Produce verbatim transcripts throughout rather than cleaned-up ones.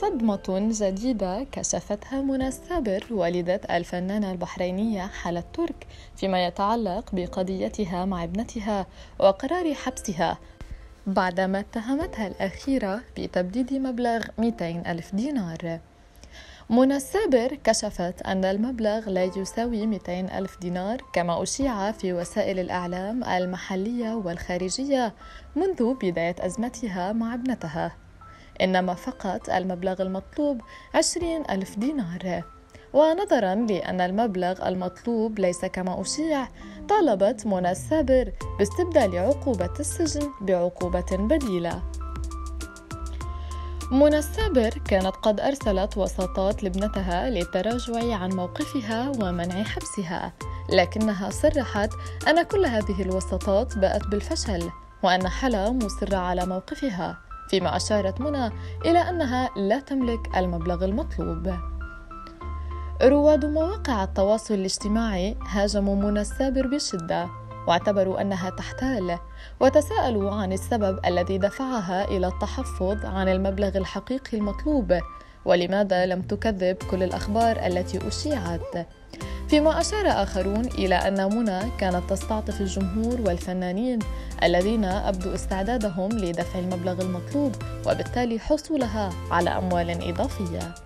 صدمة جديدة كشفتها منى السابر والدة الفنانة البحرينية حلا ترك فيما يتعلق بقضيتها مع ابنتها وقرار حبسها بعدما اتهمتها الأخيرة بتبديد مبلغ مئتين ألف دينار. منى السابر كشفت أن المبلغ لا يساوي مئتين ألف دينار كما أشيع في وسائل الإعلام المحلية والخارجية منذ بداية أزمتها مع ابنتها، إنما فقط المبلغ المطلوب عشرين ألف دينار. ونظرا لأن المبلغ المطلوب ليس كما أشيع، طالبت منى السابر باستبدال عقوبة السجن بعقوبة بديلة. منى السابر كانت قد أرسلت وساطات لابنتها للتراجع عن موقفها ومنع حبسها، لكنها صرحت أن كل هذه الوساطات باءت بالفشل وأن حلا مصرة على موقفها، فيما أشارت منى إلى أنها لا تملك المبلغ المطلوب. رواد مواقع التواصل الاجتماعي هاجموا منى السابر بشدة واعتبروا أنها تحتال، وتساءلوا عن السبب الذي دفعها إلى التحفظ عن المبلغ الحقيقي المطلوب، ولماذا لم تكذب كل الأخبار التي أشيعت. فيما أشار آخرون إلى أن منى كانت تستعطف الجمهور والفنانين الذين أبدوا استعدادهم لدفع المبلغ المطلوب وبالتالي حصولها على أموال إضافية.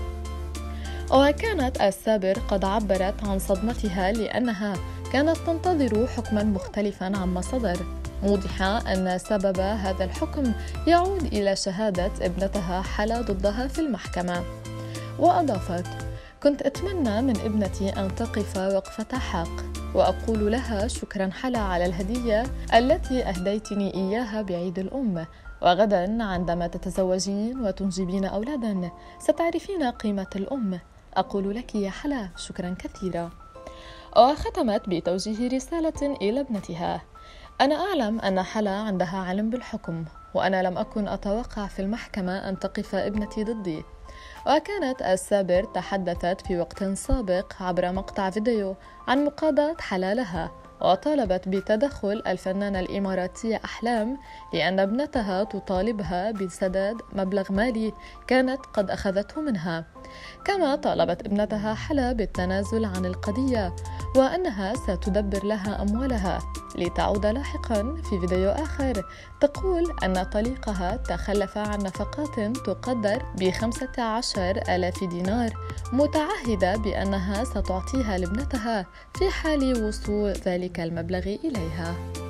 وكانت السابر قد عبرت عن صدمتها لأنها كانت تنتظر حكما مختلفا عما صدر، موضحة أن سبب هذا الحكم يعود إلى شهادة ابنتها حلا ضدها في المحكمة. وأضافت: كنت أتمنى من ابنتي أن تقف وقفة حق، وأقول لها شكرا حلا على الهدية التي أهديتني إياها بعيد الأم، وغدا عندما تتزوجين وتنجبين أولادا ستعرفين قيمة الأم. أقول لك يا حلا شكرا كثيرا. وختمت بتوجيه رسالة إلى ابنتها: أنا أعلم أن حلا عندها علم بالحكم، وأنا لم أكن أتوقع في المحكمة أن تقف ابنتي ضدي. وكانت السابر تحدثت في وقت سابق عبر مقطع فيديو عن مقاضاة حلا لها، وطالبت بتدخل الفنانة الإماراتية أحلام لأن ابنتها تطالبها بسداد مبلغ مالي كانت قد أخذته منها. كما طالبت ابنتها حلا بالتنازل عن القضية وأنها ستدبر لها أموالها، لتعود لاحقا في فيديو آخر تقول أن طليقها تخلف عن نفقات تقدر بخمسة عشر آلاف دينار، متعهدة بأنها ستعطيها لابنتها في حال وصول ذلك المبلغ إليها.